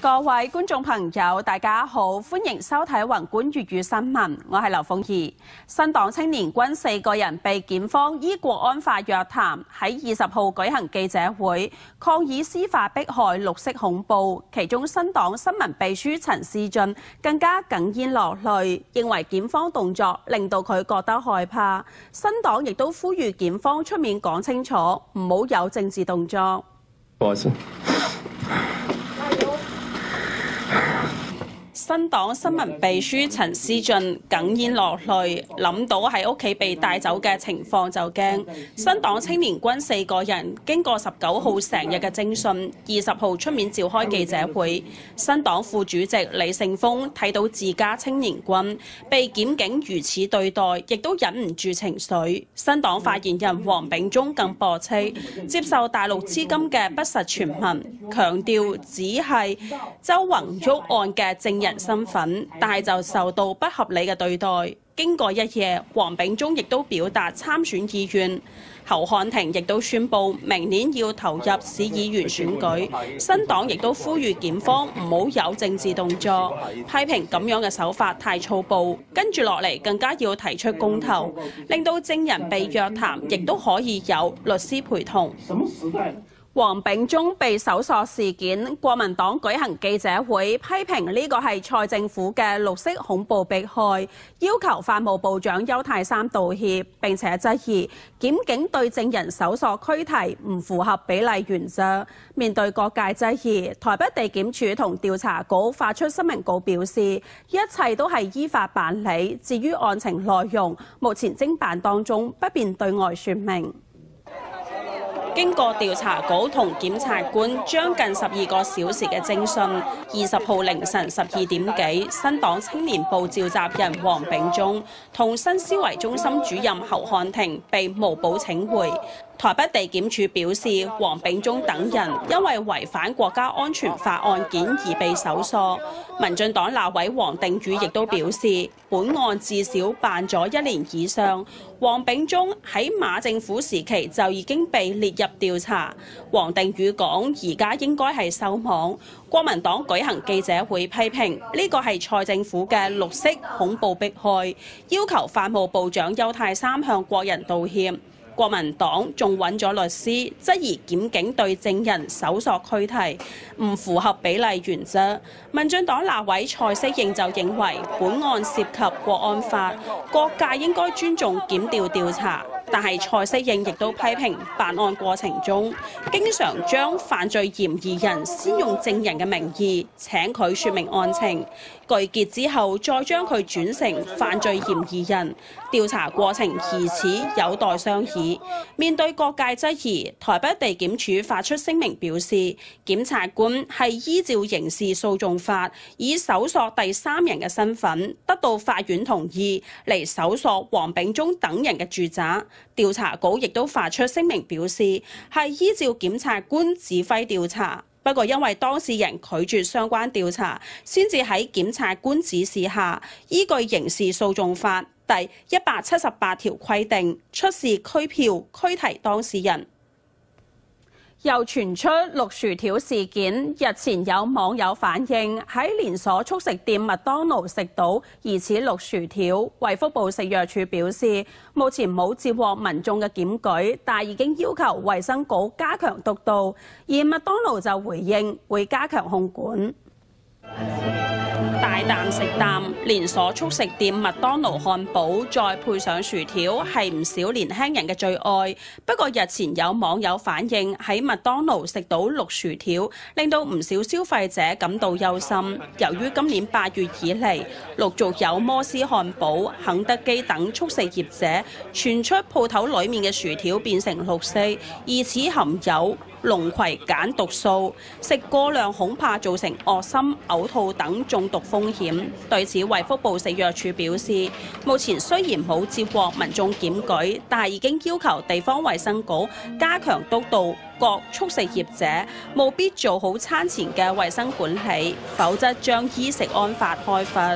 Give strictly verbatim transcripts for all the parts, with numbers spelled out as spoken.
各位觀眾朋友，大家好，歡迎收睇宏觀粵語新聞，我係劉鳳儀。新黨青年軍四個人被檢方依國安法約談，喺二十號舉行記者會，抗議司法迫害、綠色恐怖。其中新黨新聞秘書陳思俊更加哽咽落淚，認為檢方動作令到佢覺得害怕。新黨亦都呼籲檢方出面講清楚，唔好有政治動作。 不好意思。 新黨新聞秘書陳思俊哽咽落淚，諗到喺屋企被帶走嘅情況就驚。新黨青年軍四個人經過十九號成日嘅偵訊，二十號出面召開記者會。新黨副主席李勝峰睇到自家青年軍被檢警如此對待，亦都忍唔住情緒。新黨發言人黃炳忠更駁斥接受大陸資金嘅不實傳聞，強調只係周宏旭案嘅證人身份，但係就受到不合理嘅對待。經過一夜，黃炳忠亦都表達參選意願。侯漢廷亦都宣布明年要投入市議員選舉。新黨亦都呼籲檢方唔好有政治動作，批評咁樣嘅手法太粗暴。跟住落嚟更加要提出公投，令到證人被約談，亦都可以有律師陪同。黃炳忠被搜索事件，國民黨舉行記者會，批評呢個係蔡政府嘅綠色恐怖迫害，要求法務部長邱太三道歉，並且質疑檢警對證人搜索拘提唔符合比例原則。面對各界質疑，台北地檢署同調查局發出聲明稿表示，一切都係依法辦理，至於案情內容，目前偵辦當中，不便對外說明。經過調查局同檢察官將近十二個小時嘅偵訊，二十號凌晨十二點幾，新黨青年部召集人黃炳忠同新思維中心主任侯漢廷被無保請回。台北地檢署表示，黃炳忠等人因為違反國家安全法案件而被搜索。民進黨立委黃定宇亦都表示，本案至少辦咗一年以上，黃炳忠喺馬政府時期就已經被列入調查。黃定宇講，而家應該係收網。國民黨舉行記者會批評呢個係蔡政府嘅綠色恐怖迫害，要求法務部長邱太三向國人道歉。國民黨仲揾咗律師，質疑檢警對證人搜索拘提唔符合比例原則。民進黨立委蔡適應就認為，本案涉及國安法，各界應該尊重檢調調查。但係蔡適應亦都批評辦案過程中，經常將犯罪嫌疑人先用證人嘅名義請佢説明案情，具結之後再將佢轉成犯罪嫌疑人，調查過程疑似有待商議。面對各界質疑，台北地檢署發出聲明表示，檢察官係依照刑事訴訟法，以搜索第三人嘅身份，得到法院同意嚟搜索黃炳忠等人嘅住宅。調查局亦都發出聲明表示，係依照檢察官指揮調查。不過因為當事人拒絕相關調查，先至喺檢察官指示下，依據刑事訴訟法第一百七十八條規定，出示拘票拘提當事人。又傳出綠薯條事件，日前有網友反映喺連鎖速食店麥當勞食到疑似綠薯條。衛福部食藥署表示，目前冇接獲民眾嘅檢舉，但已經要求衛生局加強督導，而麥當勞就回應會加強控管。大啖食啖，連鎖速食店麥當勞漢堡再配上薯條係唔少年輕人嘅最愛。不過日前有網友反映喺麥當勞食到綠薯條，令到唔少消費者感到憂心。由於今年八月以嚟，陸續有摩斯漢堡、肯德基等速食業者傳出鋪頭裡面嘅薯條變成綠色，疑似含有龍葵鹼毒素，食過量恐怕造成噁心、嘔吐等中毒風險。對此，衛福部食藥署表示，目前雖然冇接獲民眾檢舉，但係已經要求地方衛生局加強督導各速食業者，務必做好餐前嘅衛生管理，否則將依食安法開罰。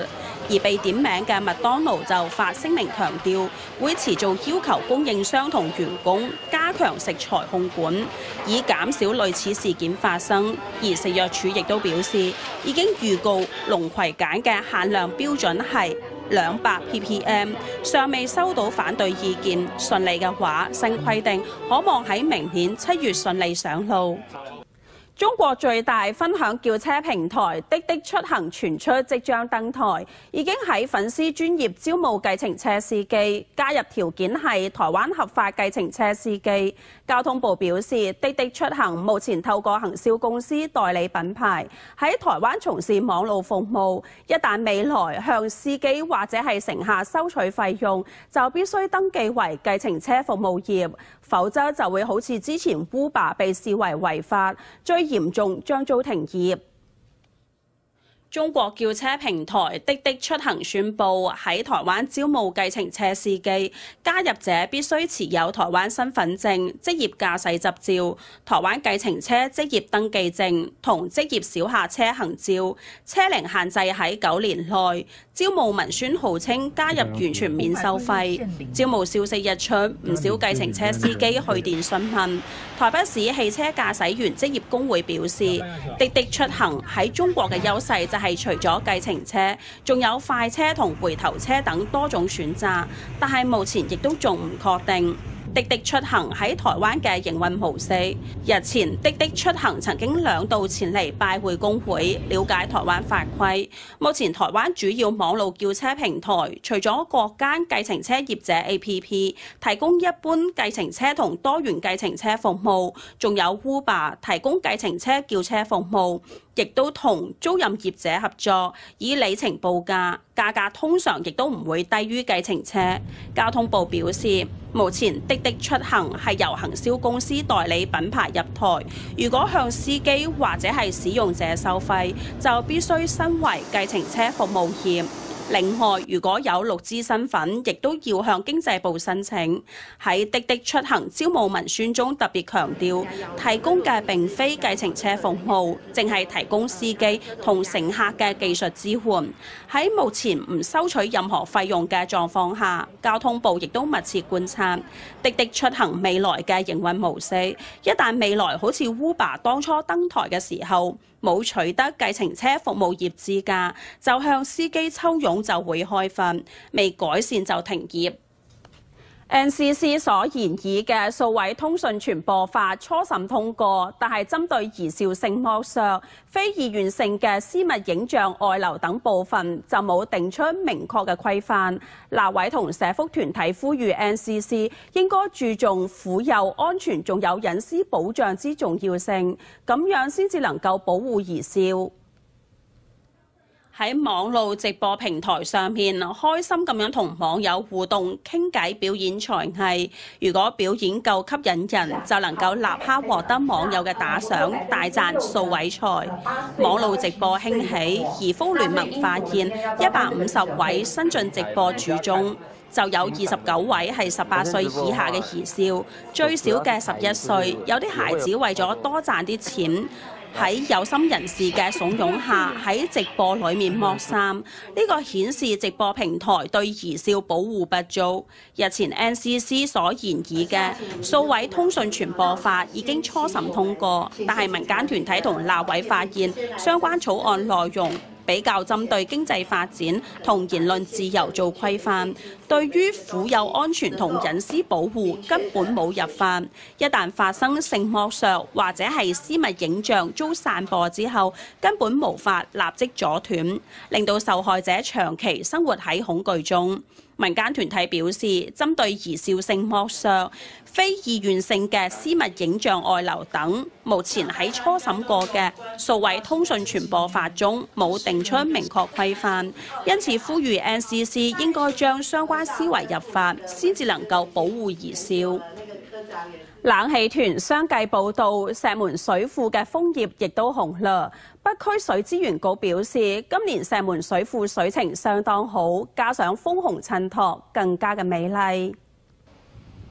而被點名嘅麥當勞就發聲明強調，會持續要求供應商同員工加強食材控管，以減少類似事件發生。而食藥署亦都表示，已經預告龍葵鹼嘅限量標準係兩百 P P M， 尚未收到反對意見。順利嘅話，新規定可望喺明年七月順利上路。中國最大分享叫車平台滴滴出行傳出即將登台，已經喺粉絲專頁招募計程車司機，加入條件係台灣合法計程車司機。交通部表示，滴滴出行目前透過行銷公司代理品牌喺台灣從事網路服務，一旦未來向司機或者係乘客收取費用，就必須登記為計程車服務業，否則就會好似之前 Uber 被視為違法，最嚴重將遭停業。中國叫車平台滴滴出行宣布喺台灣招募計程車司機，加入者必須持有台灣身份證、職業駕駛執照、台灣計程車職業登記證同職業小客車行照，車齡限制喺九年內。招募文宣號稱加入完全免收費。招募消息一出，唔少計程車司機去電詢問。台北市汽車駕駛員職業工會表示，滴滴出行喺中國嘅優勢就係除咗計程車，仲有快車同回頭車等多種選擇，但係目前亦都仲唔確定滴滴出行喺台灣嘅營運模式。日前，滴滴出行曾經兩度前嚟拜會工會，了解台灣法規。目前台灣主要網路叫車平台，除咗各間計程車業者 A P P 提供一般計程車同多元計程車服務，仲有 Uber 提供計程車叫車服務，亦都同租賃業者合作，以里程報價，價格通常亦都唔會低於計程車。交通部表示，目前滴滴出行係由行銷公司代理品牌入台，如果向司機或者係使用者收費，就必須身為計程車服務業。另外，如果有陸資身份，亦都要向經濟部申請。喺滴滴出行招募文宣中特別強調，提供嘅並非計程車服務，淨係提供司機同乘客嘅技術支援。喺目前唔收取任何費用嘅狀況下，交通部亦都密切觀察滴滴出行未來嘅營運模式。一旦未來好似 Uber 當初登台嘅時候，冇取得計程車服務業資格，就向司機抽佣就會開罰，未改善就停業。N C C 所研議嘅數位通訊傳播法初審通過，但係針對兒少性剝削、非意願性嘅私密影像外流等部分就冇定出明確嘅規範。立委同社福團體呼籲 N C C 應該注重婦幼安全仲有隱私保障之重要性，咁樣先至能夠保護兒少。喺網路直播平台上面，開心咁樣同網友互動傾偈表演才藝。如果表演夠吸引人，就能夠立刻獲得網友嘅打賞、大讚數位財。網路直播興起，兒福聯盟發現一百五十位新進直播主中，就有二十九位係十八歲以下嘅兒少，最少嘅十一歲。有啲孩子為咗多賺啲錢，喺有心人士嘅慫恿下，喺直播裡面剝衫，呢個顯示直播平台對兒少保護不足。日前 N C C 所研議嘅數位通訊傳播法已經初審通過，但係民間團體同立委發現相關草案內容比較針對經濟發展同言論自由做規範，對於婦幼安全同隱私保護根本冇入法。一旦發生性剝削或者係私密影像遭散播之後，根本無法立即阻斷，令到受害者長期生活喺恐懼中。民間團體表示，針對兒少性剝削、非意願性嘅私密影像外流等，目前喺初審過嘅數位通訊傳播法中冇定出明確規範，因此呼籲 N C C 應該將相關思維入法，先至能夠保護兒少。冷氣團相繼報道，石門水庫嘅楓葉亦都紅啦。北區水資源局表示，今年石門水庫水情相當好，加上楓紅襯托，更加嘅美麗。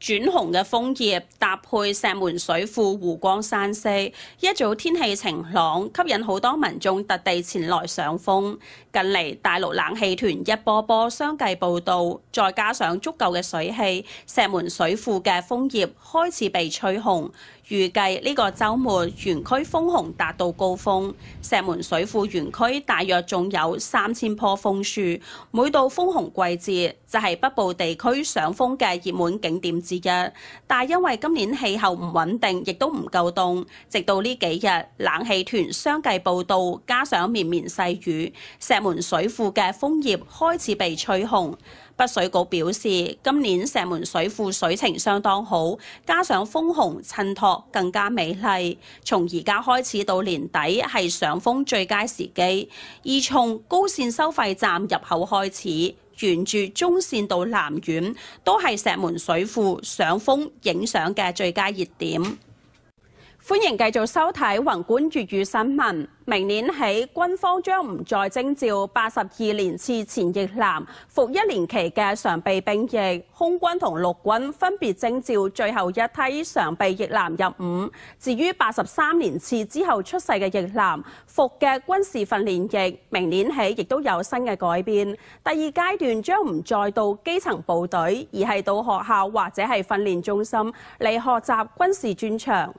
轉紅嘅楓葉搭配石門水庫湖光山色，一早天氣晴朗，吸引好多民眾特地前來賞楓。近嚟大陸冷氣團一波波相繼報到，再加上足夠嘅水氣，石門水庫嘅楓葉開始被吹紅。預計呢個週末園區楓紅達到高峰，石門水庫園區大約仲有三千棵楓樹。每到楓紅季節，就係北部地區賞楓嘅熱門景點之一。但因為今年氣候唔穩定，亦都唔夠凍，直到呢幾日冷氣團相繼報到，加上綿綿細雨，石門水庫嘅楓葉開始被吹紅。北水局表示，今年石門水庫水情相當好，加上楓紅襯托更加美麗。從而家開始到年底係賞楓最佳時機，而從高線收費站入口開始，沿住中線到南苑，都係石門水庫賞楓影相嘅最佳熱點。歡迎繼續收睇宏觀粵語新聞。明年起，軍方將唔再徵召八十二年次前役男服一年期嘅常備兵役，空軍同陸軍分別徵召最後一批常備役男入伍。至於八十三年次之後出世嘅役男服嘅軍事訓練役，明年起亦都有新嘅改變。第二階段將唔再到基層部隊，而係到學校或者係訓練中心嚟學習軍事專長。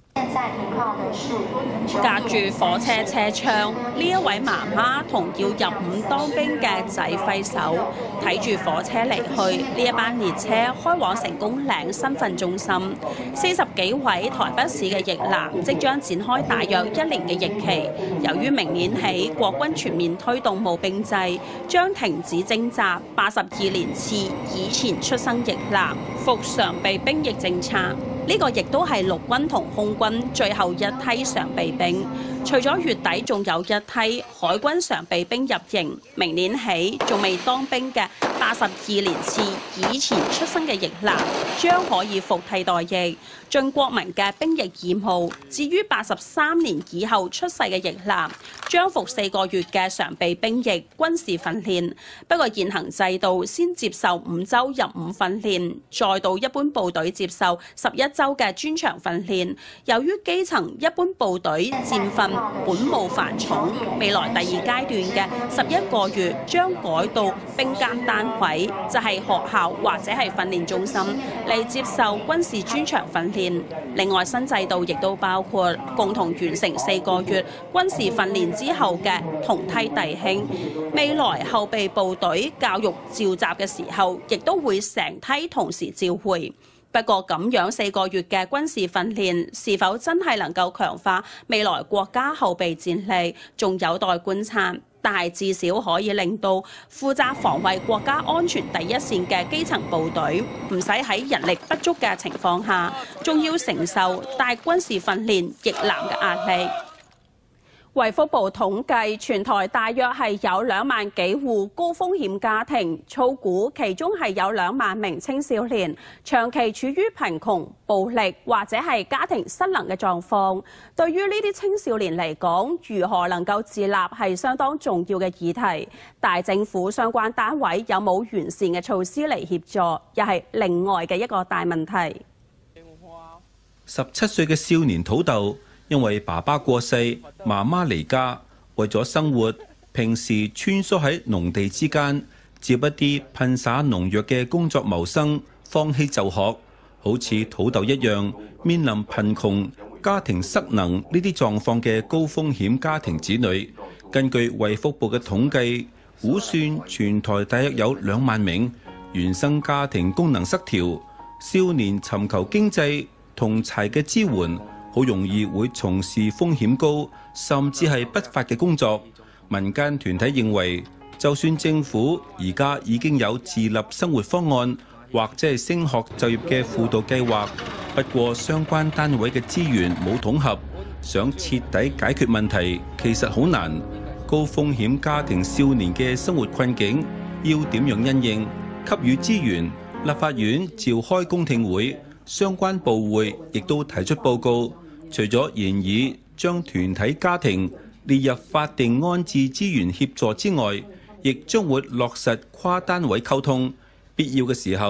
隔住火車車窗，呢一位媽媽同要入伍當兵嘅仔揮手，睇住火車離去。呢一班列車開往成功嶺身份中心。四十幾位台北市嘅役男即將展開大約一年嘅役期。由於明年起國軍全面推動募兵制，將停止徵集八十二年次以前出生役男服常備兵役政策。呢個亦都係陸軍同空軍最後一批常備兵，除咗月底仲有一批海軍常備兵入營，明年起仲未當兵嘅八十二年次以前出生嘅役男將可以服替代役，盡國民嘅兵役義務。至於八十三年以後出世嘅役男，將服四個月嘅常備兵役軍事訓練。不過現行制度先接受五週入伍訓練，再到一般部隊接受十一週嘅專長訓練。由於基層一般部隊戰訓本務繁重，未來第二階段嘅十一個月將改到兵監單位，就係學校或者係訓練中心嚟接受軍事專長訓練。另外新制度亦都包括共同完成四個月軍事訓練之後嘅同梯弟兄，未來後備部隊教育召集嘅時候，亦都會成梯同時召回。不過咁樣四個月嘅軍事訓練是否真係能夠強化未來國家後備戰力，仲有待觀察。但係至少可以令到負責防衛國家安全第一線嘅基層部隊唔使喺人力不足嘅情況下，仲要承受大軍事訓練役男嘅壓力。衛福部統計，全台大約係有兩萬幾戶高風險家庭，粗估其中係有兩萬名青少年長期處於貧窮、暴力或者係家庭失能嘅狀況。對於呢啲青少年嚟講，如何能夠自立係相當重要嘅議題。但政府相關單位有冇完善嘅措施嚟協助，又係另外嘅一個大問題。 十七歲嘅少年土豆，因為爸爸過世，媽媽離家，為咗生活，平時穿梭喺農地之間，接一啲噴灑農藥嘅工作謀生，放棄就學。好似土豆一樣，面臨貧窮、家庭失能呢啲狀況嘅高風險家庭子女，根據衛福部嘅統計，估算全台大約有兩萬名原生家庭功能失調、少年尋求經濟同儕嘅支援，好容易會從事風險高甚至係不法嘅工作。民間團體認為，就算政府而家已經有自立生活方案或者係升學就業嘅輔導計劃，不過相關單位嘅資源冇統合，想徹底解決問題其實好難。高風險家庭少年嘅生活困境要點樣因應，給予資源？立法院召開公聽會，相關部會亦都提出報告。除咗研議將團體家庭列入法定安置資源協助之外，亦將會落實跨單位溝通，必要嘅時候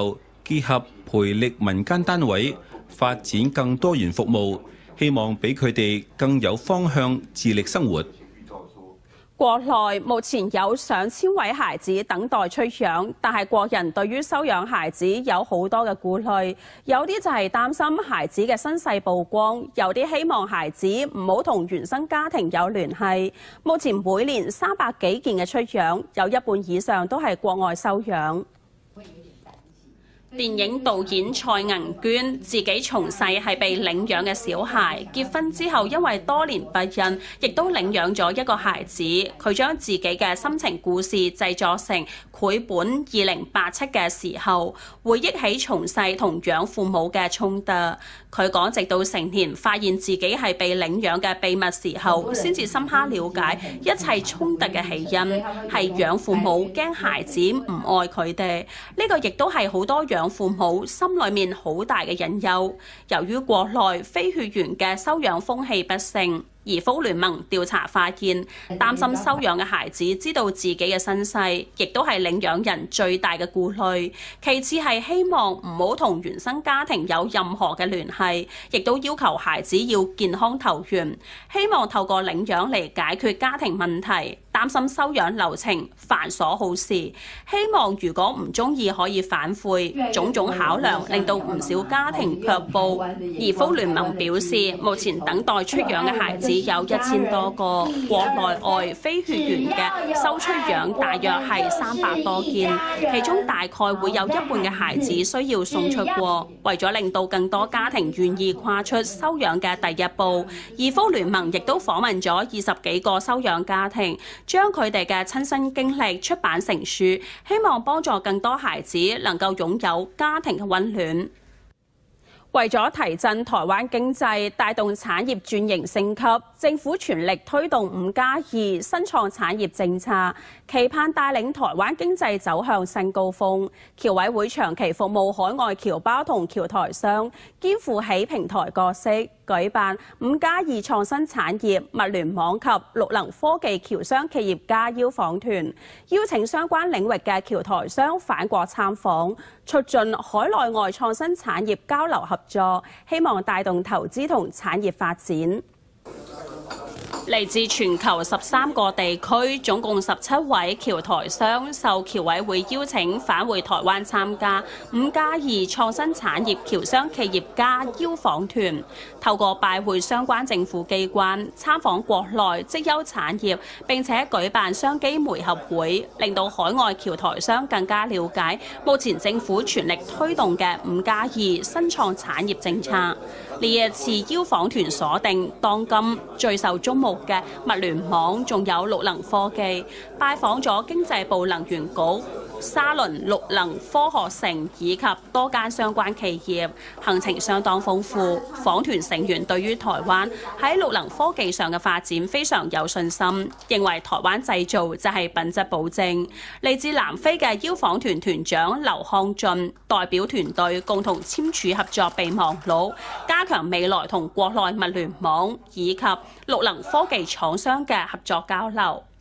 結合培力民間單位，發展更多元服務，希望俾佢哋更有方向，自力生活。 國內目前有上千位孩子等待出養，但係國人對於收養孩子有好多嘅顧慮，有啲就係擔心孩子嘅身世曝光，有啲希望孩子唔好同原生家庭有聯繫。目前每年三百幾件嘅出養，有一半以上都係國外收養。電影導演蔡銀娟自己從細係被領養嘅小孩，結婚之後因為多年不孕，亦都領養咗一個孩子。佢將自己嘅心情故事製作成繪本二零八七嘅時候，回憶起從細同養父母嘅衝突。佢講直到成年發現自己係被領養嘅秘密時候，先至深刻了解一切衝突嘅起因係養父母驚孩子唔愛佢哋。呢個亦都係好多養父母心裏面好大嘅隱憂。由於國內非血緣嘅收養風氣不盛，兒福聯盟調查發現，擔心收養嘅孩子知道自己嘅身世，亦都係領養人最大嘅顧慮。其次係希望唔好同原生家庭有任何嘅聯繫，亦都要求孩子要健康投緣，希望透過領養嚟解決家庭問題。擔心收養流程繁瑣耗時，希望如果唔中意可以反悔。種種考量令到唔少家庭卻步。兒福聯盟表示，目前等待出養嘅孩子有一千多個，國內外非血緣嘅收出養大約係三百多件，其中大概會有一半嘅孩子需要送出國。為咗令到更多家庭願意跨出收養嘅第一步，兒福聯盟亦都訪問咗二十幾個收養家庭，將佢哋嘅親身經歷出版成書，希望幫助更多孩子能夠擁有家庭嘅溫暖。為咗提振台灣經濟，帶動產業轉型升級，政府全力推動五加二新創產業政策，期盼帶領台灣經濟走向新高峰。僑委會長期服務海外僑胞同僑台商，肩負起平台角色，舉辦五加二創新產業物聯網及綠能科技僑商企業家邀訪團，邀請相關領域嘅僑台商返國參訪，促進海內外創新產業交流合作，希望帶動投資同產業發展。嚟自全球十三個地區，總共十七位僑台商受僑委會邀請返回台灣參加五加二創新產業僑商企業家邀訪團，透過拜會相關政府機關，參訪國內績優產業，並且舉辦商機媒合會，令到海外僑台商更加了解目前政府全力推動嘅五加二新創產業政策。呢一次邀訪團鎖定當今最受矚目嘅物聯網，仲有綠能科技，拜訪咗經濟部能源局、沙崙綠能科學城以及多間相關企業，行程相當豐富。訪團成員對於台灣喺綠能科技上嘅發展非常有信心，認為台灣製造就係品質保證。嚟自南非嘅邀訪團團長劉康俊代表團隊共同簽署合作備忘錄，加強未來同國內物聯網以及綠能科技廠商嘅合作交流。